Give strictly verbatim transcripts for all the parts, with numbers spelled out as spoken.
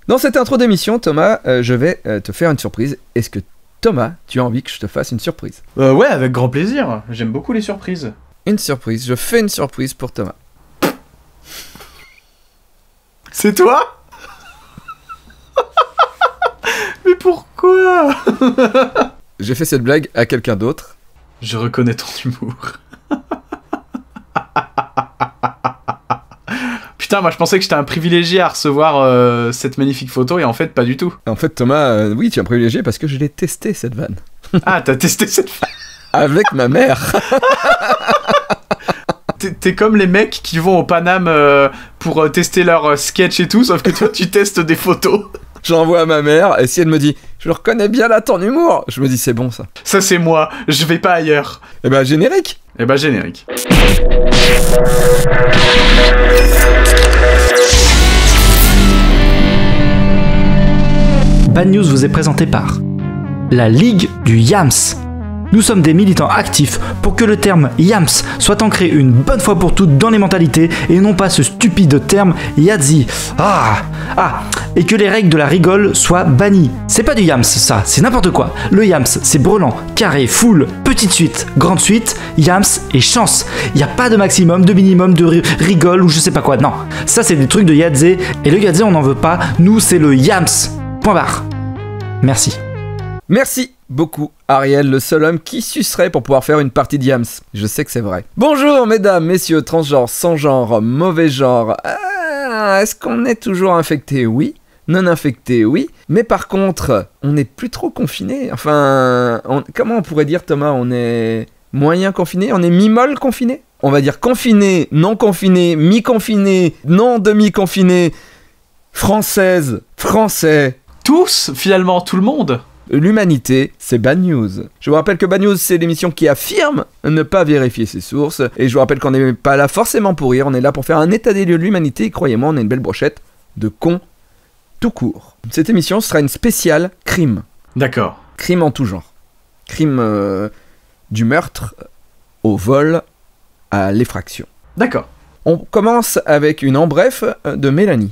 Dans cette intro d'émission, Thomas, euh, je vais euh, te faire une surprise. Est-ce que Thomas, tu as envie que je te fasse une surprise? euh, Ouais, avec grand plaisir. J'aime beaucoup les surprises. Une surprise, je fais une surprise pour Thomas. C'est toi? Mais pourquoi? J'ai fait cette blague à quelqu'un d'autre. Je reconnais ton humour. Putain, moi je pensais que j'étais un privilégié à recevoir euh, cette magnifique photo et en fait pas du tout. En fait, Thomas, euh, oui, tu es un privilégié parce que je l'ai testé cette vanne. Ah, t'as testé cette vanne? Avec ma mère. T'es, t'es comme les mecs qui vont au Paname euh, pour euh, tester leur euh, sketch et tout, sauf que toi tu testes des photos. J'envoie à ma mère et si elle me dit « Je le reconnais bien là, ton humour !» Je me dis « C'est bon ça. » Ça c'est moi, je vais pas ailleurs. Eh ben, générique. Eh ben, générique. Bad News vous est présenté par la Ligue du Yams. Nous sommes des militants actifs pour que le terme Yams soit ancré une bonne fois pour toutes dans les mentalités et non pas ce stupide terme Yazzi. Ah, ah, et que les règles de la rigole soient bannies. C'est pas du Yams ça, c'est n'importe quoi. Le Yams c'est brelan, carré, full, petite suite, grande suite, Yams et chance. Il n'y a pas de maximum, de minimum, de ri- rigole ou je sais pas quoi, non. Ça c'est des trucs de Yazzi et le Yazzi on n'en veut pas, nous c'est le Yams. Point barre. Merci. Merci beaucoup, Ariel, le seul homme qui sucerait pour pouvoir faire une partie de Yams. Je sais que c'est vrai. Bonjour, mesdames, messieurs, transgenres, sans genre, mauvais genre. Ah, est-ce qu'on est toujours infecté? Oui. Non infecté? Oui. Mais par contre, on n'est plus trop confiné. Enfin, on- comment on pourrait dire, Thomas? On est moyen confiné? On est mi-molle confiné? On va dire confiné, non confiné, mi-confiné, non demi-confiné, française, français. Tous, finalement, tout le monde. L'humanité, c'est Bad News. Je vous rappelle que Bad News, c'est l'émission qui affirme ne pas vérifier ses sources. Et je vous rappelle qu'on n'est pas là forcément pour rire, on est là pour faire un état des lieux de l'humanité. Et croyez-moi, on a une belle brochette de cons tout court. Cette émission sera une spéciale crime. D'accord. Crime en tout genre. Crime euh, du meurtre au vol à l'effraction. D'accord. On commence avec une en bref de Mélanie.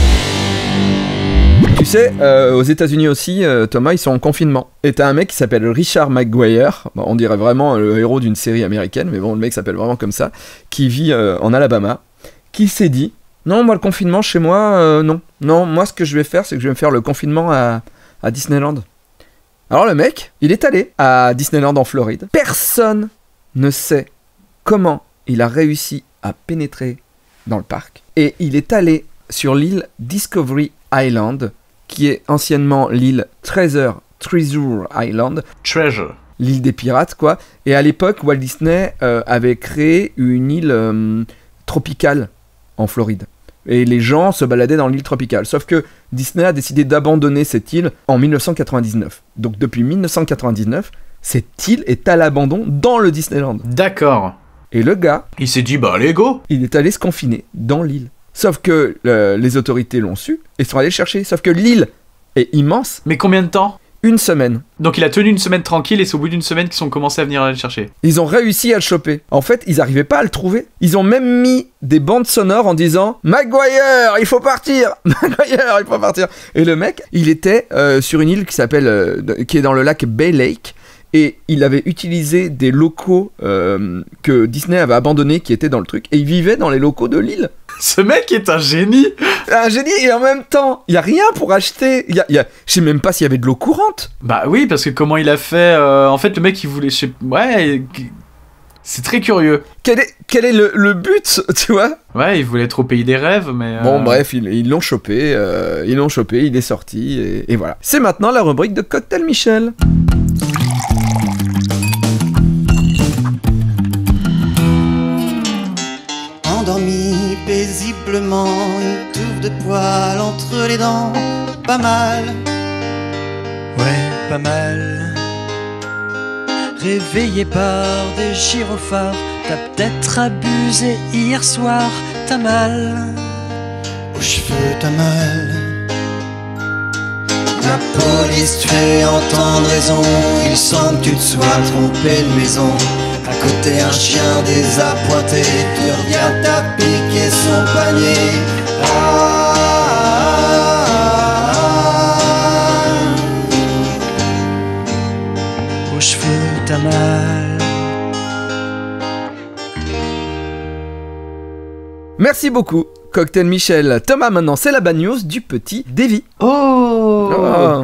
Tu sais, euh, aux États-Unis aussi, euh, Thomas, ils sont en confinement. Et t'as un mec qui s'appelle Richard McGuire, bon, on dirait vraiment le héros d'une série américaine, mais bon, le mec s'appelle vraiment comme ça, qui vit euh, en Alabama, qui s'est dit non, moi le confinement chez moi, euh, non. Non, moi ce que je vais faire, c'est que je vais me faire le confinement à, à Disneyland. Alors le mec, il est allé à Disneyland en Floride. Personne ne sait comment il a réussi à pénétrer dans le parc. Et il est allé sur l'île Discovery Island, qui est anciennement l'île Treasure, Treasure Island, Treasure. l'île des pirates, quoi. Et à l'époque, Walt Disney euh, avait créé une île euh, tropicale en Floride. Et les gens se baladaient dans l'île tropicale. Sauf que Disney a décidé d'abandonner cette île en mille neuf cent quatre-vingt-dix-neuf. Donc depuis mille neuf cent quatre-vingt-dix-neuf, cette île est à l'abandon dans le Disneyland. D'accord. Et le gars, Il s'est dit, bah allez, go. il est allé se confiner dans l'île. Sauf que euh, les autorités l'ont su et sont allés le chercher. Sauf que l'île est immense. Mais combien de temps? Une semaine. Donc il a tenu une semaine tranquille et c'est au bout d'une semaine qu'ils sont commencés à venir le chercher. Ils ont réussi à le choper. En fait, ils n'arrivaient pas à le trouver. Ils ont même mis des bandes sonores en disant « Maguire, il faut partir !»« Maguire, il faut partir !» Et le mec, il était euh, sur une île qui s'appelle, euh, de- qui est dans le lac Bay Lake. Et il avait utilisé des locaux euh, que Disney avait abandonnés, qui étaient dans le truc. Et il vivait dans les locaux de l'île. Ce mec est un génie. Un génie, et en même temps, il n'y a rien pour acheter. Il y a, il y a, je sais même pas s'il y avait de l'eau courante. Bah oui, parce que comment il a fait... euh, en fait, le mec, il voulait... je sais- Ouais, c'est très curieux. Quel est, quel est le, le but, tu vois? Ouais, il voulait être au pays des rêves, mais... euh, Bon, bref, ils ils l'ont chopé, euh, ils l'ont chopé, il est sorti, et, et voilà. C'est maintenant la rubrique de Cocktail Michel. Endormi paisiblement, une touffe de poils entre les dents, pas mal. Ouais, pas mal. Réveillé par des gyrophares, t'as peut-être abusé hier soir, t'as mal. Aux cheveux t'as mal. La police te fait entendre raison, il semble que tu te sois trompé de maison. À côté un chien désappointé, tu regardes, t'as piqué son panier. Ah, ah, Merci beaucoup, Cocktail Michel. Thomas, maintenant, c'est la bad news du petit Davy. Oh, Oh.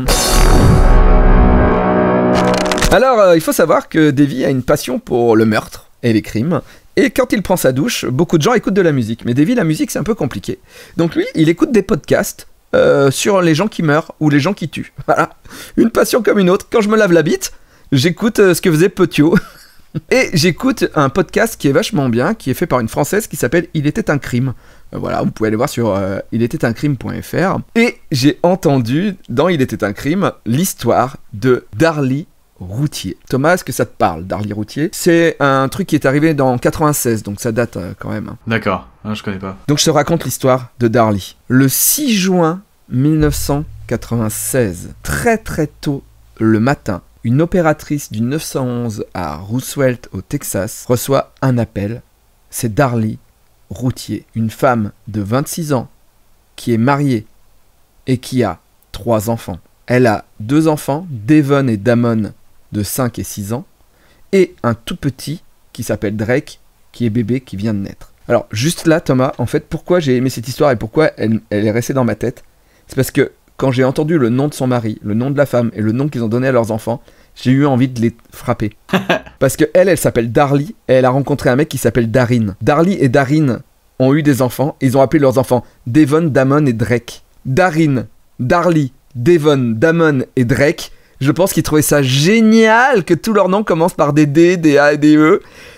Alors, euh, il faut savoir que Davy a une passion pour le meurtre et les crimes. Et quand il prend sa douche, beaucoup de gens écoutent de la musique. Mais Davy, la musique, c'est un peu compliqué. Donc lui, il écoute des podcasts euh, sur les gens qui meurent ou les gens qui tuent. Voilà. Une passion comme une autre. Quand je me lave la bite, j'écoute euh, ce que faisait Petiot. Et j'écoute un podcast qui est vachement bien, qui est fait par une Française qui s'appelle Il était un crime. Euh, voilà, vous pouvez aller voir sur euh, il était un crime point f r. Et j'ai entendu, dans Il était un crime, l'histoire de Darly Routier. Thomas, est-ce que ça te parle, Darly Routier? C'est un truc qui est arrivé dans quatre-vingt-seize, donc ça date euh, quand même. Hein. D'accord, ah, je connais pas. Donc je te raconte l'histoire de Darly. Le six juin mille neuf cent quatre-vingt-seize, très très tôt le matin, une opératrice du neuf cent onze à Roosevelt au Texas reçoit un appel. C'est Darly Routier, une femme de vingt-six ans qui est mariée et qui a trois enfants. Elle a deux enfants, Devon et Damon, de cinq et six ans, et un tout petit qui s'appelle Drake, qui est bébé, qui vient de naître. Alors, juste là, Thomas, en fait, pourquoi j'ai aimé cette histoire et pourquoi elle, elle est restée dans ma tête, c'est parce que quand j'ai entendu le nom de son mari, le nom de la femme et le nom qu'ils ont donné à leurs enfants, j'ai eu envie de les frapper. Parce que elle, elle s'appelle Darly, et elle a rencontré un mec qui s'appelle Darin. Darly et Darin ont eu des enfants, et ils ont appelé leurs enfants Devon, Damon et Drake. Darin, Darly, Devon, Damon et Drake, je pense qu'ils trouvaient ça génial que tous leurs noms commencent par des D, des A et des E.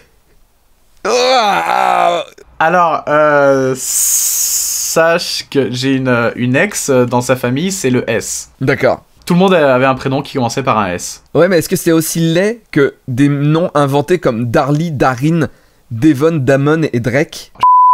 Oh. Alors, euh, sache que j'ai une, une ex dans sa famille, c'est le S. D'accord. Tout le monde avait un prénom qui commençait par un S. Ouais, mais est-ce que c'est aussi laid que des noms inventés comme Darly, Darin, Devon, Damon et Drake?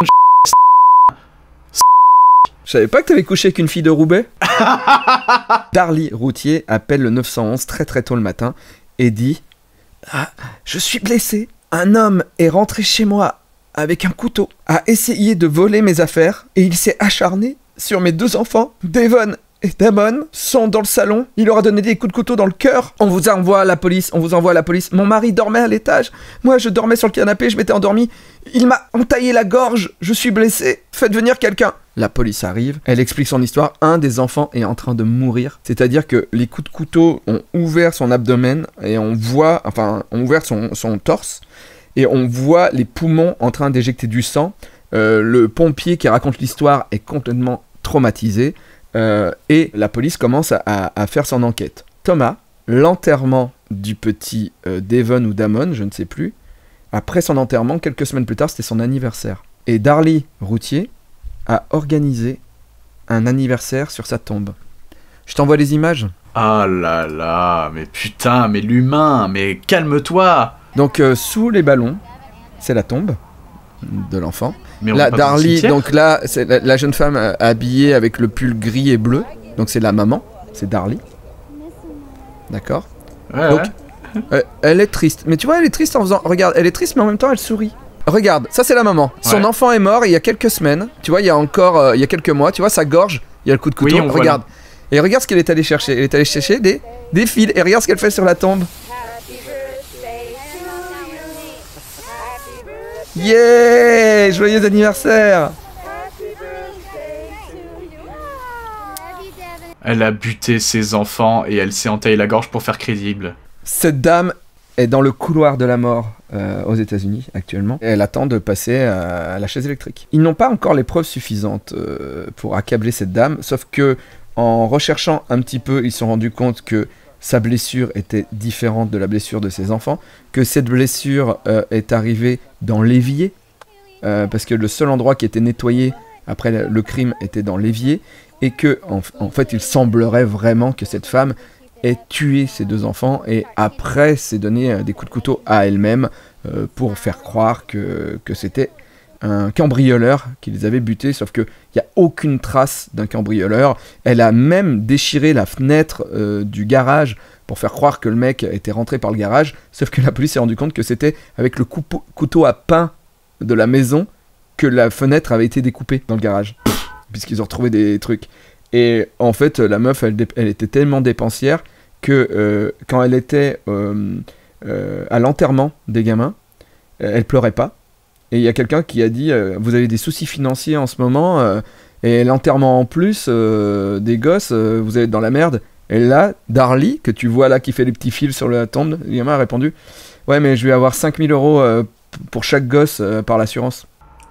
Je savais pas que t'avais couché avec une fille de Roubaix. Darly Routier appelle le neuf cent onze très très tôt le matin et dit « Ah, je suis blessé. Un homme est rentré chez moi avec un couteau, a essayé de voler mes affaires et il s'est acharné sur mes deux enfants. Devon et Damon sont dans le salon. Il leur a donné des coups de couteau dans le cœur. On vous envoie à la police, on vous envoie à la police. Mon mari dormait à l'étage. Moi, je dormais sur le canapé, je m'étais endormi. Il m'a entaillé la gorge. Je suis blessé. Faites venir quelqu'un. » La police arrive, elle explique son histoire. Un des enfants est en train de mourir. C'est-à-dire que les coups de couteau ont ouvert son abdomen et on voit, enfin, ont ouvert son, son torse et on voit les poumons en train d'éjecter du sang. Euh, le pompier qui raconte l'histoire est complètement traumatisé. Euh, et la police commence à, à, à faire son enquête. Thomas, l'enterrement du petit euh, Devon ou Damon, je ne sais plus, après son enterrement, quelques semaines plus tard, c'était son anniversaire. Et Darly Routier a organisé un anniversaire sur sa tombe. Je t'envoie les images. Ah là là, mais putain, mais l'humain, mais calme-toi. Donc euh, sous les ballons, c'est la tombe de l'enfant. Mais on Là, est pas dans le Darly, cimetière. donc là, c'est la, la jeune femme euh, habillée avec le pull gris et bleu. Donc c'est la maman, c'est Darly. D'accord. Ouais, donc, ouais. euh, elle est triste. Mais tu vois, elle est triste en faisant... Regarde, elle est triste, mais en même temps, elle sourit. Regarde, ça c'est la maman. Son Ouais. enfant est mort il y a quelques semaines. Tu vois, il y a encore... euh, il y a quelques mois. Tu vois, sa gorge, il y a le coup de couteau. Oui, on voit regarde. Et regarde ce qu'elle est allée chercher. Elle est allée chercher des, des fils. Et regarde ce qu'elle fait sur la tombe. Yeah! Joyeux anniversaire! Elle a buté ses enfants et elle s'est entaillé la gorge pour faire crédible. Cette dame est dans le couloir de la mort euh, aux États-Unis actuellement. Et elle attend de passer à, à la chaise électrique. Ils n'ont pas encore les preuves suffisantes euh, pour accabler cette dame, sauf que en recherchant un petit peu, ils se sont rendus compte que sa blessure était différente de la blessure de ses enfants, que cette blessure euh, est arrivée dans l'évier, euh, parce que le seul endroit qui était nettoyé après le, le crime était dans l'évier, et que en, en fait il semblerait vraiment que cette femme ait tué ses deux enfants et après s'est donné euh, des coups de couteau à elle-même euh, pour faire croire que, que c'était un cambrioleur qui les avait butés, sauf qu'il n'y a aucune trace d'un cambrioleur. Elle a même déchiré la fenêtre euh, du garage pour faire croire que le mec était rentré par le garage, sauf que la police s'est rendu compte que c'était avec le coupo- couteau à pain de la maison que la fenêtre avait été découpée dans le garage, puisqu'ils ont retrouvé des trucs. Et en fait, la meuf, elle, elle était tellement dépensière que euh, quand elle était euh, euh, à l'enterrement des gamins, elle pleurait pas. Et il y a quelqu'un qui a dit euh, vous avez des soucis financiers en ce moment, euh, et l'enterrement en plus euh, des gosses, euh, vous êtes dans la merde. Et là, Darly, que tu vois là qui fait les petits fils sur la tombe, le gamin a répondu ouais, mais je vais avoir cinq mille euros euh, pour chaque gosse euh, par l'assurance.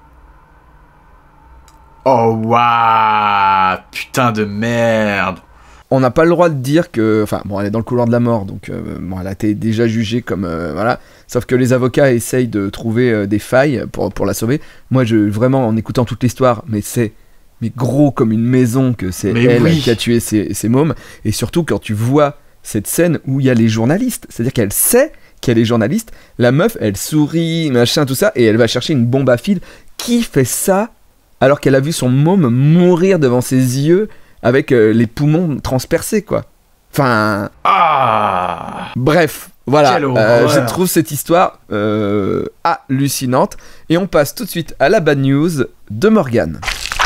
Oh waouh, putain de merde. On n'a pas le droit de dire que... Enfin, bon, elle est dans le couloir de la mort, donc euh, bon, elle a été déjà jugée comme... Euh, voilà. Sauf que les avocats essayent de trouver euh, des failles pour, pour la sauver. Moi, je vraiment, en écoutant toute l'histoire, mais c'est mais gros comme une maison que c'est mais elle oui. qui a tué ses, ses mômes. Et surtout, quand tu vois cette scène où il y a les journalistes, c'est-à-dire qu'elle sait qu'elle est journaliste, la meuf, elle sourit, machin, tout ça, et elle va chercher une bombe à fil. Qui fait ça alors qu'elle a vu son môme mourir devant ses yeux avec euh, les poumons transpercés, quoi. Enfin... Ah. Bref, voilà. Quelle Euh, horreur. je trouve cette histoire euh, hallucinante. Et on passe tout de suite à la bad news de Morgane.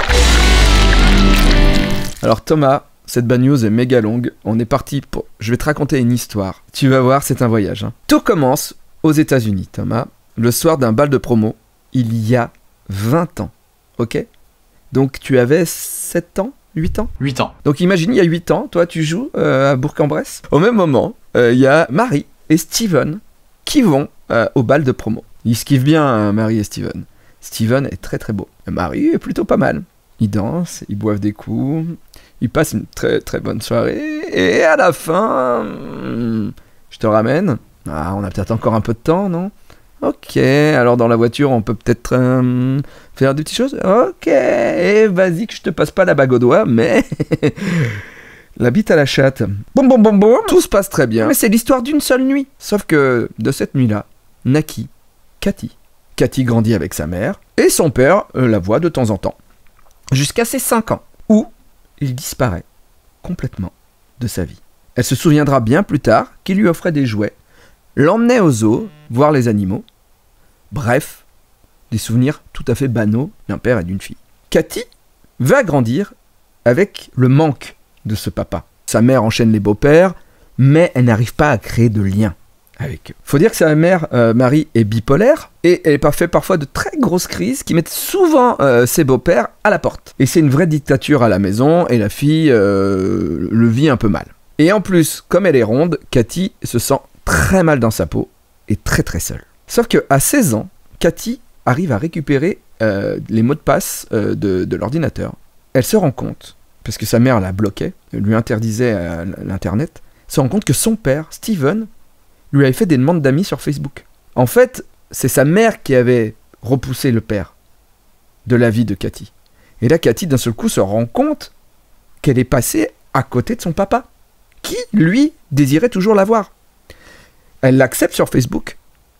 Alors Thomas, cette bad news est méga longue. On est parti pour... Je vais te raconter une histoire. Tu vas voir, c'est un voyage. Hein. Tout commence aux États-Unis, Thomas. Le soir d'un bal de promo, il y a vingt ans. Ok ? Donc tu avais sept ans ? huit ans. huit ans. Donc imagine, il y a huit ans, toi tu joues euh, à Bourg-en-Bresse. Au même moment, euh, il y a Marie et Steven qui vont euh, au bal de promo. Ils se kiffent bien, hein, Marie et Steven. Steven est très très beau. Marie est plutôt pas mal. Ils dansent, ils boivent des coups, ils passent une très très bonne soirée. Et à la fin, hmm, je te ramène. Ah, on a peut-être encore un peu de temps, non ? Ok, alors dans la voiture, on peut peut-être euh, faire des petites choses. Ok, et vas-y que je te passe pas la bague au doigt, mais la bite à la chatte. Boum boum boum boum, tout se passe très bien. Mais c'est l'histoire d'une seule nuit. Sauf que de cette nuit-là, naquit Cathy. Cathy grandit avec sa mère, et son père euh, la voit de temps en temps. Jusqu'à ses cinq ans, où il disparaît complètement de sa vie. Elle se souviendra bien plus tard qu'il lui offrait des jouets, l'emmenait au zoo, voir les animaux. Bref, des souvenirs tout à fait banaux d'un père et d'une fille. Cathy va grandir avec le manque de ce papa. Sa mère enchaîne les beaux-pères, mais elle n'arrive pas à créer de lien avec eux. Faut dire que sa mère, euh, Marie, est bipolaire, et elle fait parfois de très grosses crises qui mettent souvent euh, ses beaux-pères à la porte. Et c'est une vraie dictature à la maison, et la fille euh, le vit un peu mal. Et en plus, comme elle est ronde, Cathy se sent très mal dans sa peau, et très très seule. Sauf qu'à seize ans, Cathy arrive à récupérer euh, les mots de passe euh, de, de l'ordinateur. Elle se rend compte, parce que sa mère la bloquait, lui interdisait euh, l'internet, se rend compte que son père, Steven, lui avait fait des demandes d'amis sur Facebook. En fait, c'est sa mère qui avait repoussé le père de la vie de Cathy. Et là, Cathy, d'un seul coup, se rend compte qu'elle est passée à côté de son papa, qui, lui, désirait toujours la voir. Elle l'accepte sur Facebook,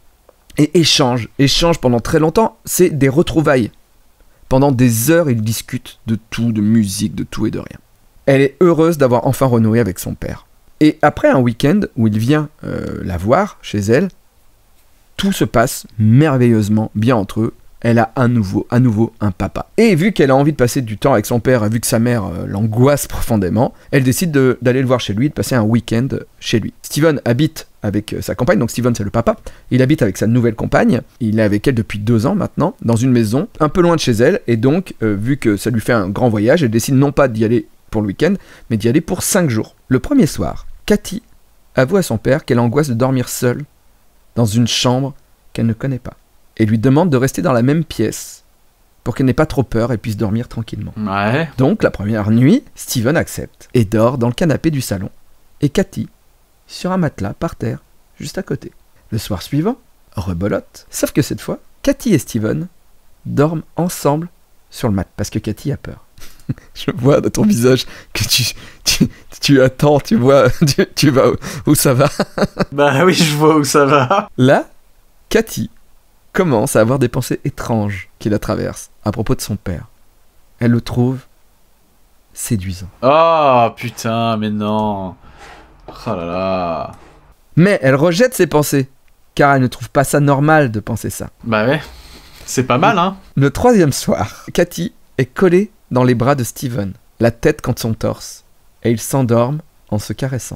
et échange, échange pendant très longtemps, c'est des retrouvailles. Pendant des heures, ils discutent de tout, de musique, de tout et de rien. Elle est heureuse d'avoir enfin renoué avec son père. Et après un week-end où il vient euh, la voir chez elle, tout se passe merveilleusement bien entre eux. Elle a à nouveau, à nouveau un papa. Et vu qu'elle a envie de passer du temps avec son père, et vu que sa mère euh, l'angoisse profondément, elle décide de, d'aller le voir chez lui, de passer un week-end chez lui. Steven habite avec sa compagne, donc Steven c'est le papa, il habite avec sa nouvelle compagne, il est avec elle depuis deux ans maintenant, dans une maison un peu loin de chez elle, et donc euh, vu que ça lui fait un grand voyage, elle décide non pas d'y aller pour le week-end, mais d'y aller pour cinq jours. Le premier soir, Cathy avoue à son père qu'elle angoisse de dormir seule dans une chambre qu'elle ne connaît pas, et lui demande de rester dans la même pièce pour qu'elle n'ait pas trop peur et puisse dormir tranquillement. Ouais. Donc la première nuit, Steven accepte et dort dans le canapé du salon, et Cathy sur un matelas par terre, juste à côté. Le soir suivant, rebolote, sauf que cette fois, Cathy et Steven dorment ensemble sur le mat, parce que Cathy a peur. Je vois de ton visage que tu, tu, tu attends, tu vois, tu, tu vas où, où ça va. Bah oui, je vois où ça va. Là, Cathy commence à avoir des pensées étranges qui la traversent à propos de son père. Elle le trouve séduisant. Oh putain, mais non. Oh là là. Mais elle rejette ses pensées, car elle ne trouve pas ça normal de penser ça. Bah ouais, c'est pas mal, hein. Le troisième soir, Cathy est collée dans les bras de Steven, la tête contre son torse, et ils s'endorment en se caressant.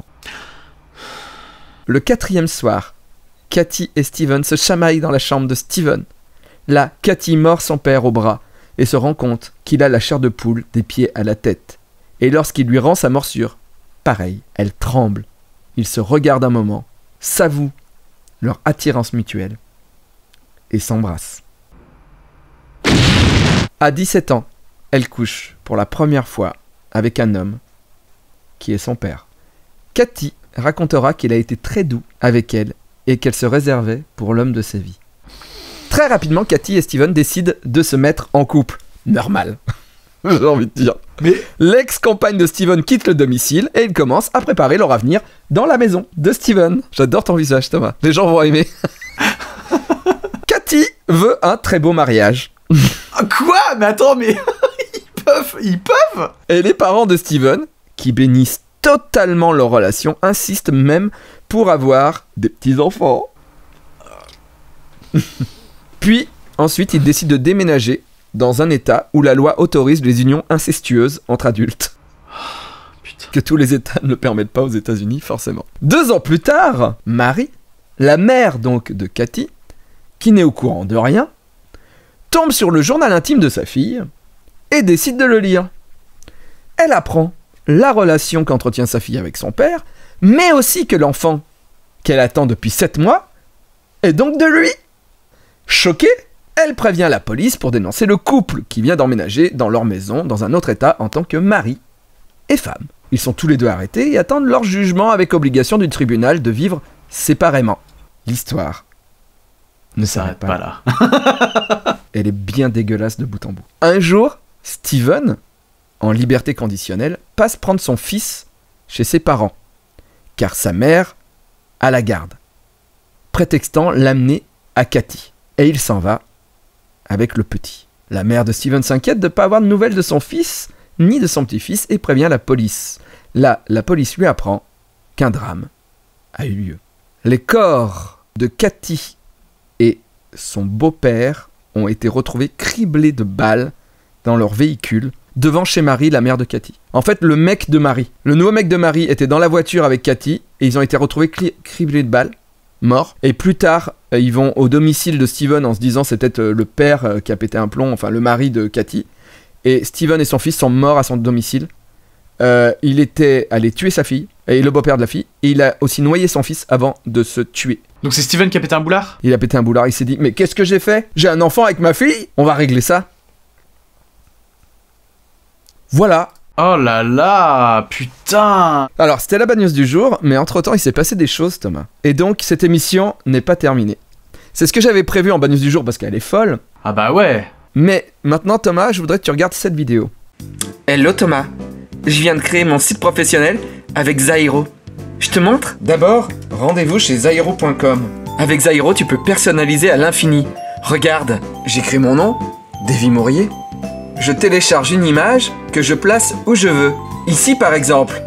Le quatrième soir, Cathy et Steven se chamaillent dans la chambre de Steven. Là, Cathy mord son père au bras et se rend compte qu'il a la chair de poule des pieds à la tête. Et lorsqu'il lui rend sa morsure, pareil, elle tremble. Ils se regardent un moment, s'avouent leur attirance mutuelle et s'embrassent. À dix-sept ans, elle couche pour la première fois avec un homme qui est son père. Cathy racontera qu'il a été très doux avec elle et qu'elle se réservait pour l'homme de sa vie. Très rapidement, Cathy et Steven décident de se mettre en couple. Normal, j'ai envie de dire. Mais l'ex-compagne de Steven quitte le domicile et ils commencent à préparer leur avenir dans la maison de Steven. J'adore ton visage, Thomas. Les gens vont aimer. Cathy veut un très beau mariage. Quoi? Mais attends, mais ils peuvent, ils peuvent. Et les parents de Steven, qui bénissent totalement leur relation, insistent même pour avoir des petits-enfants. Puis, ensuite, ils décident de déménager dans un état où la loi autorise les unions incestueuses entre adultes. Putain. Que tous les états ne le permettent pas aux États-Unis, forcément. Deux ans plus tard, Marie, la mère donc de Cathy, qui n'est au courant de rien, tombe sur le journal intime de sa fille et décide de le lire. Elle apprend la relation qu'entretient sa fille avec son père, mais aussi que l'enfant qu'elle attend depuis sept mois est donc de lui. Choquée, elle prévient la police pour dénoncer le couple qui vient d'emménager dans leur maison dans un autre état en tant que mari et femme. Ils sont tous les deux arrêtés et attendent leur jugement avec obligation du tribunal de vivre séparément. L'histoire ne s'arrête pas, pas là. Elle est bien dégueulasse de bout en bout. Un jour, Steven, en liberté conditionnelle, passe prendre son fils chez ses parents, car sa mère a la garde, prétextant l'amener à Cathy. Et il s'en va avec le petit. La mère de Steven s'inquiète de ne pas avoir de nouvelles de son fils, ni de son petit-fils, et prévient la police. Là, la police lui apprend qu'un drame a eu lieu. Les corps de Cathy et son beau-père ont été retrouvés criblés de balles dans leur véhicule, devant chez Marie, la mère de Cathy. En fait, le mec de Marie, le nouveau mec de Marie était dans la voiture avec Cathy, et ils ont été retrouvés cri- criblés de balles, morts. Et plus tard, euh, ils vont au domicile de Steven en se disant c'est peut-être euh, le père euh, qui a pété un plomb, enfin le mari de Cathy. Et Steven et son fils sont morts à son domicile. Euh, il était allé tuer sa fille, et le beau-père de la fille, et il a aussi noyé son fils avant de se tuer. Donc c'est Steven qui a pété un boulard? Il a pété un boulard, il s'est dit mais qu'est-ce que j'ai fait? J'ai un enfant avec ma fille? On va régler ça. Voilà. Oh là là, putain. Alors, c'était la bad news du jour, mais entre-temps, il s'est passé des choses, Thomas. Et donc, cette émission n'est pas terminée. C'est ce que j'avais prévu en bad news du jour, parce qu'elle est folle. Ah bah ouais. Mais maintenant, Thomas, je voudrais que tu regardes cette vidéo. Hello, Thomas. Je viens de créer mon site professionnel avec Zairo. Je te montre? D'abord, rendez-vous chez Zairo point com. Avec Zairo, tu peux personnaliser à l'infini. Regarde, j'écris mon nom, Davy Mourier. Je télécharge une image que je place où je veux. Ici par exemple.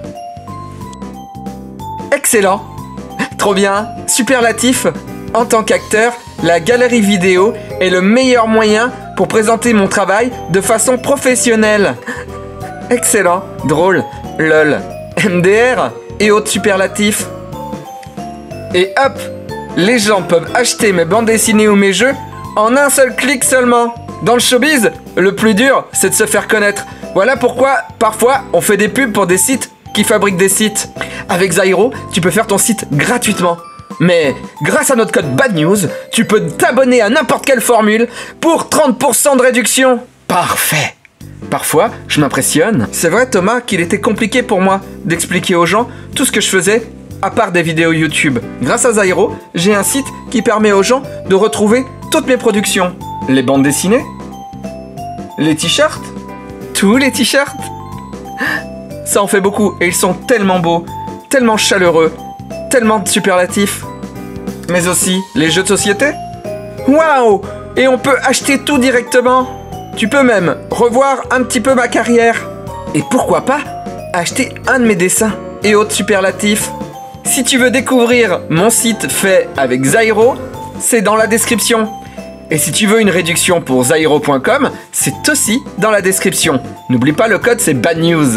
Excellent. Trop bien. Superlatif. En tant qu'acteur, la galerie vidéo est le meilleur moyen pour présenter mon travail de façon professionnelle. Excellent. Drôle. Lol. M D R et autres superlatifs. Et hop, les gens peuvent acheter mes bandes dessinées ou mes jeux en un seul clic seulement. Dans le showbiz, le plus dur, c'est de se faire connaître. Voilà pourquoi, parfois, on fait des pubs pour des sites qui fabriquent des sites. Avec Zairo, tu peux faire ton site gratuitement. Mais grâce à notre code BADNEWS, tu peux t'abonner à n'importe quelle formule pour trente pour cent de réduction. Parfait. Parfois, je m'impressionne. C'est vrai, Thomas, qu'il était compliqué pour moi d'expliquer aux gens tout ce que je faisais, à part des vidéos YouTube. Grâce à Zairo, j'ai un site qui permet aux gens de retrouver toutes mes productions. Les bandes dessinées, les t-shirts, tous les t-shirts. Ça en fait beaucoup et ils sont tellement beaux, tellement chaleureux, tellement de superlatifs. Mais aussi les jeux de société. Waouh! Et on peut acheter tout directement. Tu peux même revoir un petit peu ma carrière. Et pourquoi pas acheter un de mes dessins et autres superlatifs. Si tu veux découvrir mon site fait avec Zairo, c'est dans la description. Et si tu veux une réduction pour Zairo point com, c'est aussi dans la description. N'oublie pas, le code c'est BADNEWS.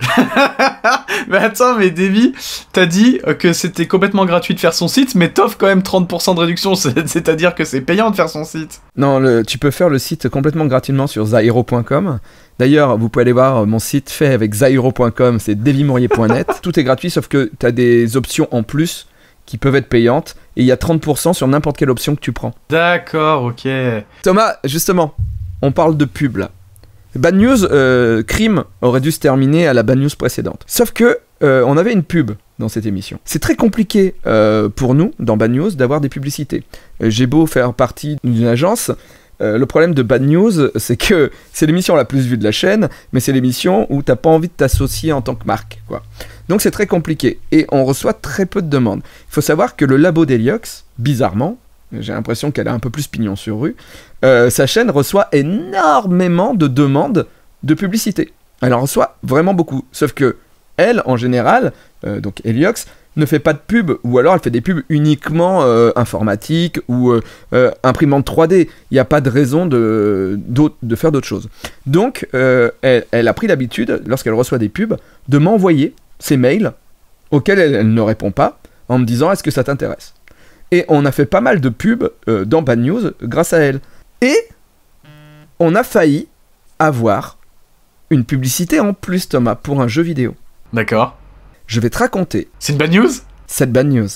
Mais attends, mais Davy, t'as dit que c'était complètement gratuit de faire son site, mais t'offres quand même trente pour cent de réduction, c'est-à-dire que c'est payant de faire son site. Non, le, tu peux faire le site complètement gratuitement sur zairo point com. D'ailleurs, vous pouvez aller voir mon site fait avec zairo point com, c'est davy mourier point net. Tout est gratuit, sauf que t'as des options en plus qui peuvent être payantes, et il y a trente pour cent sur n'importe quelle option que tu prends. D'accord, ok. Thomas, justement, on parle de pub là. Bad News, euh, Crime aurait dû se terminer à la Bad News précédente. Sauf que euh, on avait une pub dans cette émission. C'est très compliqué euh, pour nous, dans Bad News, d'avoir des publicités. Euh, j'ai beau faire partie d'une agence, euh, le problème de Bad News, c'est que c'est l'émission la plus vue de la chaîne, mais c'est l'émission où t'as pas envie de t'associer en tant que marque, quoi. Donc c'est très compliqué, et on reçoit très peu de demandes. Il faut savoir que le labo d'Heliox, bizarrement, j'ai l'impression qu'elle a un peu plus pignon sur rue, euh, sa chaîne reçoit énormément de demandes de publicité. Elle en reçoit vraiment beaucoup. Sauf que elle, en général, euh, donc Heliox, ne fait pas de pub, ou alors elle fait des pubs uniquement euh, informatiques ou euh, euh, imprimante trois D. Il n'y a pas de raison de, de faire d'autres choses. Donc, euh, elle, elle a pris l'habitude, lorsqu'elle reçoit des pubs, de m'envoyer ses mails auxquels elle, elle ne répond pas, en me disant « Est-ce que ça t'intéresse ?» Et on a fait pas mal de pubs euh, dans Bad News grâce à elle. Et on a failli avoir une publicité en plus, Thomas, pour un jeu vidéo. D'accord. Je vais te raconter. C'est une bad news ? Cette Bad News.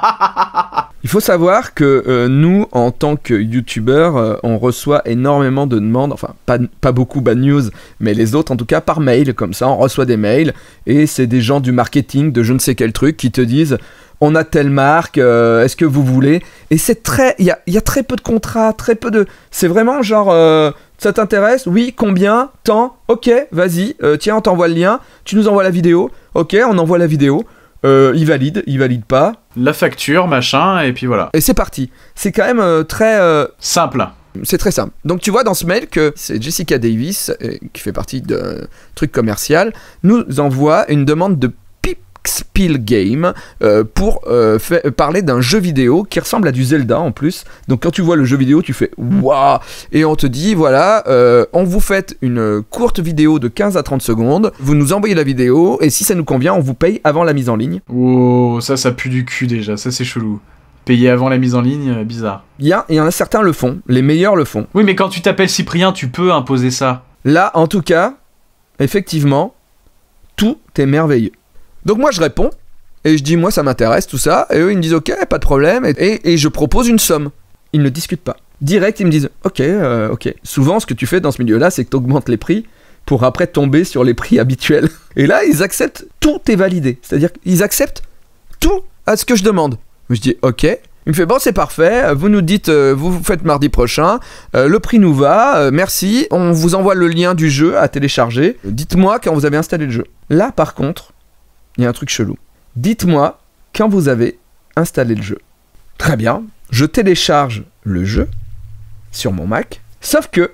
Il faut savoir que euh, nous, en tant que youtubeurs, euh, on reçoit énormément de demandes, enfin pas, pas beaucoup Bad News, mais les autres en tout cas par mail, comme ça on reçoit des mails, et c'est des gens du marketing de je ne sais quel truc qui te disent on a telle marque, euh, est-ce que vous voulez ? Et c'est très, il y a, y a très peu de contrats, très peu de... C'est vraiment genre, euh, ça t'intéresse ? Oui, combien ? Tant ? Ok, vas-y, euh, tiens, on t'envoie le lien, tu nous envoies la vidéo, ok, on envoie la vidéo, euh, il valide, il valide pas. La facture, machin, et puis voilà. Et c'est parti. C'est quand même euh, très... Euh... Simple. C'est très simple. Donc tu vois dans ce mail que c'est Jessica Davis, euh, qui fait partie de truc commercial, nous envoie une demande de Pixpil Game euh, pour euh, fait, parler d'un jeu vidéo qui ressemble à du Zelda en plus. Donc quand tu vois le jeu vidéo, tu fais waouh, et on te dit voilà, euh, on vous fait une courte vidéo de quinze à trente secondes, vous nous envoyez la vidéo et si ça nous convient, on vous paye avant la mise en ligne. Oh, ça, ça pue du cul déjà, ça c'est chelou. Payer avant la mise en ligne, euh, bizarre. Il y, y en a certains le font, les meilleurs le font. Oui, mais quand tu t'appelles Cyprien, tu peux imposer ça. Là, en tout cas, effectivement, tout est merveilleux. Donc moi je réponds, et je dis moi ça m'intéresse tout ça, et eux ils me disent ok, pas de problème, et, et, et je propose une somme. Ils ne discutent pas. Direct ils me disent ok, euh, ok. Souvent ce que tu fais dans ce milieu-là, c'est que tu augmentes les prix pour après tomber sur les prix habituels. Et là ils acceptent, tout est validé. C'est-à-dire qu'ils acceptent tout à ce que je demande. Je dis ok. Il me fait bon c'est parfait, vous nous dites, euh, vous vous faites mardi prochain, euh, le prix nous va, euh, merci, on vous envoie le lien du jeu à télécharger, dites-moi quand vous avez installé le jeu. Là par contre, il y a un truc chelou. Dites-moi quand vous avez installé le jeu. Très bien, je télécharge le jeu sur mon Mac, sauf que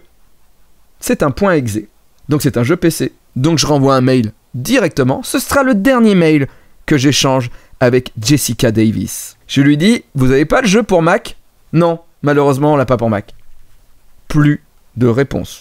c'est un .exe, donc c'est un jeu P C. Donc je renvoie un mail directement, ce sera le dernier mail que j'échange avec Jessica Davis. Je lui dis, vous avez pas le jeu pour Mac ? Non, malheureusement on l'a pas pour Mac. Plus de réponse.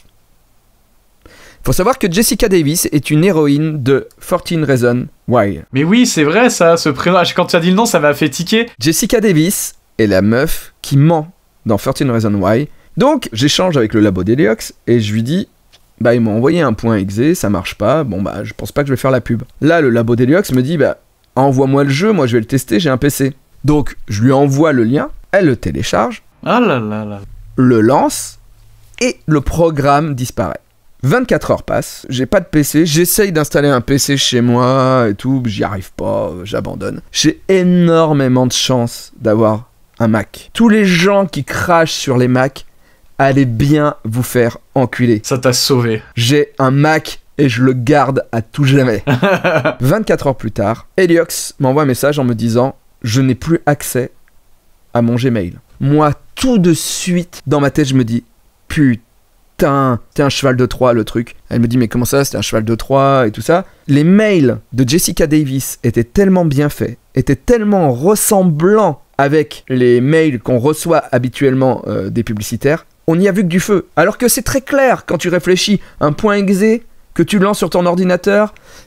Faut savoir que Jessica Davis est une héroïne de fourteen Reasons Why. Mais oui, c'est vrai ça, ce prénom, quand tu as dit le nom, ça m'a fait tiquer. Jessica Davis est la meuf qui ment dans fourteen Reasons Why. Donc, j'échange avec le labo d'Heliox et je lui dis, bah ils m'ont envoyé un .exe, ça marche pas, bon bah je pense pas que je vais faire la pub. Là, le labo d'Heliox me dit, bah envoie-moi le jeu, moi je vais le tester, j'ai un P C. Donc, je lui envoie le lien, elle le télécharge, ah là là là. le lance et le programme disparaît. vingt-quatre heures passent, j'ai pas de P C, j'essaye d'installer un P C chez moi et tout, j'y arrive pas, j'abandonne. J'ai énormément de chance d'avoir un Mac. Tous les gens qui crachent sur les Macs, allez bien vous faire enculer. Ça t'a sauvé. J'ai un Mac et je le garde à tout jamais. vingt-quatre heures plus tard, Heliox m'envoie un message en me disant « Je n'ai plus accès à mon Gmail ». Moi, tout de suite, dans ma tête, je me dis « Putain, t'es un cheval de Troie, le truc. » Elle me dit « Mais comment ça, c'était un cheval de Troie et tout ça ?» Les mails de Jessica Davis étaient tellement bien faits, étaient tellement ressemblants avec les mails qu'on reçoit habituellement euh, des publicitaires, on n'y a vu que du feu. Alors que c'est très clair quand tu réfléchis, un .exe que tu lances sur ton ordinateur,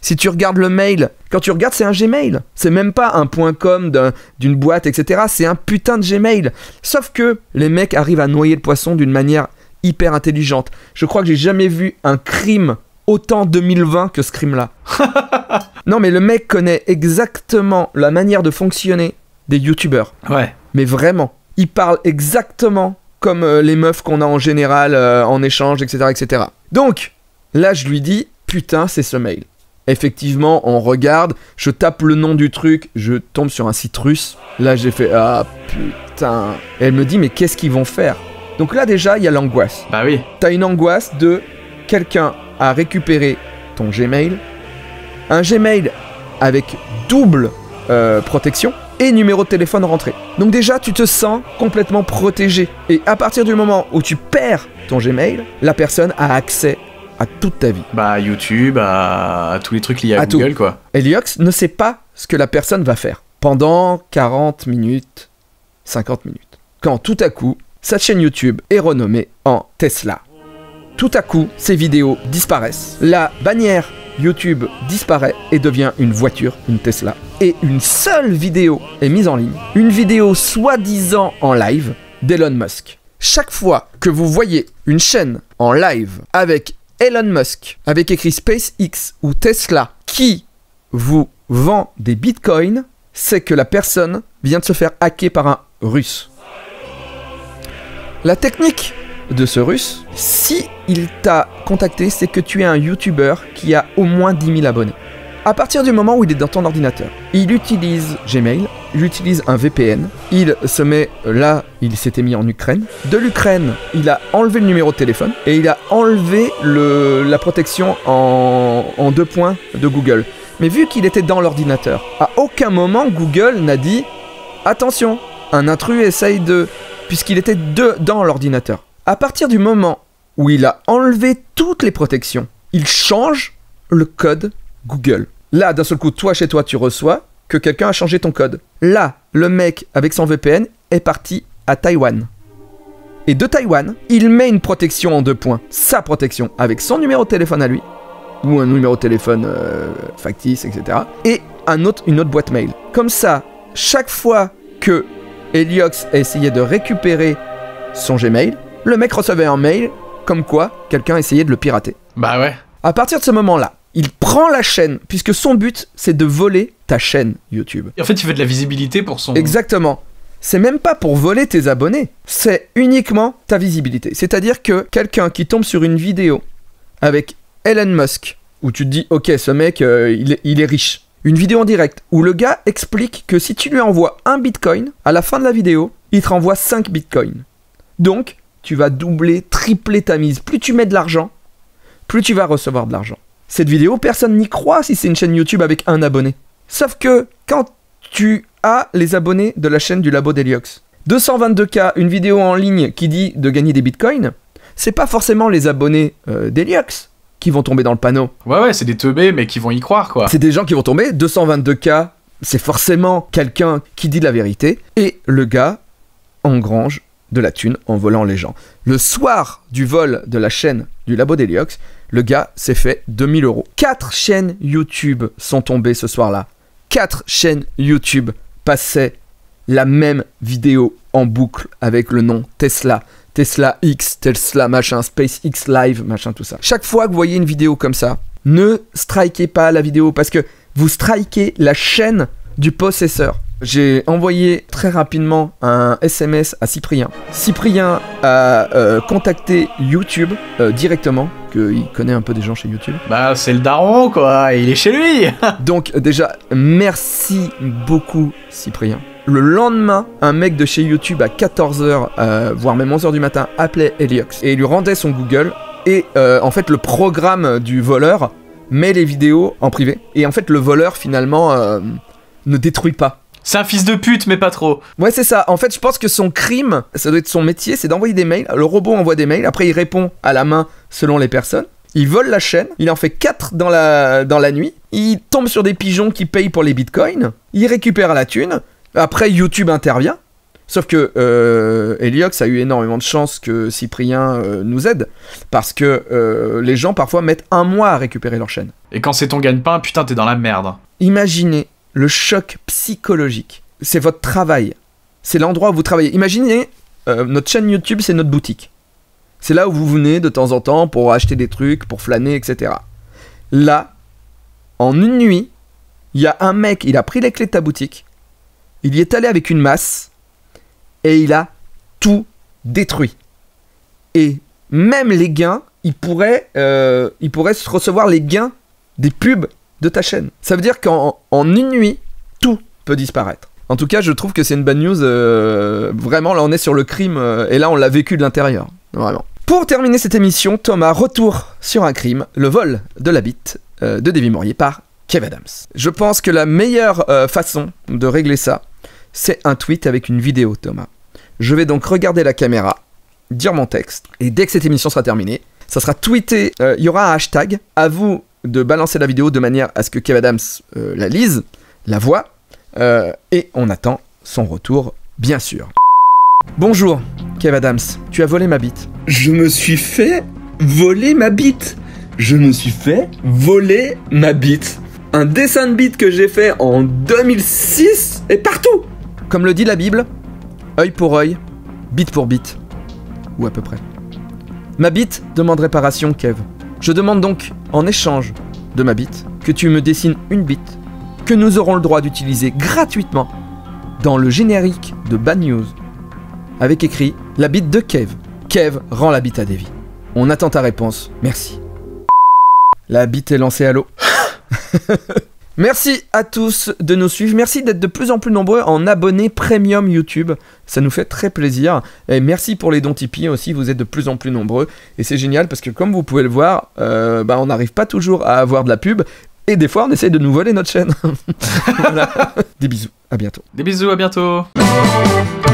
Si tu regardes le mail, quand tu regardes, c'est un Gmail. C'est même pas un .com d'un, d'une boîte, et cetera. C'est un putain de Gmail. Sauf que les mecs arrivent à noyer le poisson d'une manière hyper intelligente. Je crois que j'ai jamais vu un crime autant deux mille vingt que ce crime-là. Non, mais le mec connaît exactement la manière de fonctionner des youtubeurs. Ouais. Mais vraiment. Il parle exactement comme euh, les meufs qu'on a en général euh, en échange, et cetera, et cetera. Donc, là, je lui dis, putain, c'est ce mail. Effectivement, on regarde, je tape le nom du truc, je tombe sur un site russe. Là, j'ai fait, ah putain. Et elle me dit, mais qu'est-ce qu'ils vont faire? Donc là, déjà, il y a l'angoisse. Bah oui. T'as une angoisse de quelqu'un a récupéré ton Gmail, un Gmail avec double euh, protection et numéro de téléphone rentré. Donc déjà, tu te sens complètement protégé. Et à partir du moment où tu perds ton Gmail, la personne a accès à toute ta vie. Bah YouTube, à, à tous les trucs liés à, À Google, tout. quoi. Heliox ne sait pas ce que la personne va faire pendant quarante minutes, cinquante minutes. Quand tout à coup, sa chaîne YouTube est renommée en Tesla. Tout à coup, ses vidéos disparaissent. La bannière YouTube disparaît et devient une voiture, une Tesla. Et une seule vidéo est mise en ligne. Une vidéo soi-disant en live d'Elon Musk. Chaque fois que vous voyez une chaîne en live avec Elon Musk, avec écrit SpaceX ou Tesla, qui vous vend des bitcoins, c'est que la personne vient de se faire hacker par un russe. La technique de ce russe, si il t'a contacté, c'est que tu es un YouTuber qui a au moins dix mille abonnés. À partir du moment où il est dans ton ordinateur, il utilise Gmail, il utilise un V P N, il se met là, il s'était mis en Ukraine. De l'Ukraine, il a enlevé le numéro de téléphone et il a enlevé le, la protection en, en deux points de Google. Mais vu qu'il était dans l'ordinateur, à aucun moment Google n'a dit « Attention, un intrus essaye de... » puisqu'il était de, dans l'ordinateur. À partir du moment où il a enlevé toutes les protections, il change le code Google. Là, d'un seul coup, toi, chez toi, tu reçois que quelqu'un a changé ton code. Là, le mec, avec son V P N, est parti à Taïwan. Et de Taïwan, il met une protection en deux points. Sa protection, avec son numéro de téléphone à lui, ou un numéro de téléphone euh, factice, et cetera. Et un autre, une autre boîte mail. Comme ça, chaque fois que Heliox a essayé de récupérer son Gmail, le mec recevait un mail comme quoi quelqu'un essayait de le pirater. Bah ouais. À partir de ce moment-là, il prend la chaîne, puisque son but, c'est de voler ta chaîne YouTube. Et en fait, il veut de la visibilité pour son... Exactement. C'est même pas pour voler tes abonnés, c'est uniquement ta visibilité. C'est-à-dire que quelqu'un qui tombe sur une vidéo avec Elon Musk, où tu te dis, ok, ce mec, euh, il, est, il est riche. Une vidéo en direct, où le gars explique que si tu lui envoies un bitcoin, à la fin de la vidéo, il te renvoie cinq bitcoins. Donc, tu vas doubler, tripler ta mise. Plus tu mets de l'argent, plus tu vas recevoir de l'argent. Cette vidéo, personne n'y croit si c'est une chaîne YouTube avec un abonné. Sauf que quand tu as les abonnés de la chaîne du Labo d'Heliox, deux cent vingt-deux K, une vidéo en ligne qui dit de gagner des bitcoins, c'est pas forcément les abonnés euh, d'Heliox qui vont tomber dans le panneau. Ouais, ouais, c'est des teubés, mais qui vont y croire, quoi. C'est des gens qui vont tomber. deux cent vingt-deux K, c'est forcément quelqu'un qui dit la vérité. Et le gars engrange de la thune en volant les gens. Le soir du vol de la chaîne du Labo d'Heliox, le gars s'est fait deux mille euros. Quatre chaînes YouTube sont tombées ce soir-là. Quatre chaînes YouTube passaient la même vidéo en boucle avec le nom Tesla. Tesla X, Tesla machin, SpaceX Live, machin, tout ça. Chaque fois que vous voyez une vidéo comme ça, ne strikez pas la vidéo parce que vous strikez la chaîne du possesseur. J'ai envoyé très rapidement un S M S à Cyprien. Cyprien a euh, contacté YouTube euh, directement, qu'il connaît un peu des gens chez YouTube. Bah, c'est le daron, quoi, il est chez lui. Donc déjà, merci beaucoup Cyprien. Le lendemain, un mec de chez YouTube à quatorze heures, euh, voire même onze heures du matin, appelait Heliox et lui rendait son Google. Et euh, en fait, le programme du voleur met les vidéos en privé. Et en fait, le voleur, finalement, euh, ne détruit pas. C'est un fils de pute, mais pas trop. Ouais, c'est ça. En fait, je pense que son crime, ça doit être son métier, c'est d'envoyer des mails. Le robot envoie des mails, après il répond à la main selon les personnes. Il vole la chaîne, il en fait quatre dans la, dans la nuit. Il tombe sur des pigeons qui payent pour les bitcoins. Il récupère la thune. Après, YouTube intervient. Sauf que euh, Heliox a eu énormément de chance que Cyprien euh, nous aide, parce que euh, les gens parfois mettent un mois à récupérer leur chaîne. Et quand c'est ton gagne-pain, putain, t'es dans la merde. Imaginez le choc psychologique. C'est votre travail. C'est l'endroit où vous travaillez. Imaginez, euh, notre chaîne YouTube, c'est notre boutique. C'est là où vous venez de temps en temps pour acheter des trucs, pour flâner, et cetera. Là, en une nuit, il y a un mec, il a pris les clés de ta boutique, il y est allé avec une masse, et il a tout détruit. Et même les gains, il pourrait, euh, il pourrait recevoir les gains des pubs de ta chaîne. Ça veut dire qu'en en une nuit, tout peut disparaître. En tout cas, je trouve que c'est une bad news. Euh, vraiment, là, on est sur le crime, euh, et là, on l'a vécu de l'intérieur. Vraiment. Pour terminer cette émission, Thomas, retour sur un crime, le vol de la bite euh, de Davy Mourier par Kev Adams. Je pense que la meilleure euh, façon de régler ça, c'est un tweet avec une vidéo, Thomas. Je vais donc regarder la caméra, dire mon texte, et dès que cette émission sera terminée, ça sera tweeté, il euh, y aura un hashtag, à vous de balancer la vidéo de manière à ce que Kev Adams euh, la lise, la voit, euh, et on attend son retour, bien sûr. Bonjour, Kev Adams, tu as volé ma bite. Je me suis fait voler ma bite. Je me suis fait voler ma bite. Un dessin de bite que j'ai fait en deux mille six est partout. Comme le dit la Bible, œil pour œil, bite pour bite. Ou à peu près. Ma bite demande réparation, Kev. Je demande donc, en échange de ma bite, que tu me dessines une bite que nous aurons le droit d'utiliser gratuitement dans le générique de Bad News. Avec écrit « La bite de Kev. Kev rend la bite à Davy. » On attend ta réponse. Merci. La bite est lancée à l'eau. Merci à tous de nous suivre. Merci d'être de plus en plus nombreux en abonnés premium YouTube. Ça nous fait très plaisir. Et merci pour les dons Tipeee aussi. Vous êtes de plus en plus nombreux. Et c'est génial parce que comme vous pouvez le voir, euh, bah, on n'arrive pas toujours à avoir de la pub. Et des fois, on essaie de nous voler notre chaîne. Voilà. Des bisous. À bientôt. Des bisous, à bientôt.